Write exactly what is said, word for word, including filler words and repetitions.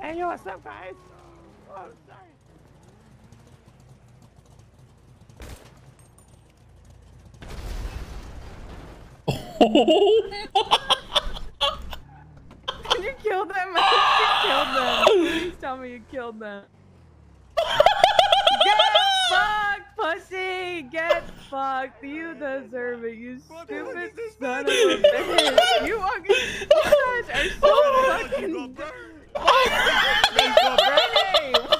Hey, yo, what's up, guys? Oh, sorry. You killed them. You killed them. Please tell me you killed them. Get fucked, pussy! Get fucked! You deserve it, you stupid son of a bitch! You are, you guys are so fucking. Why are you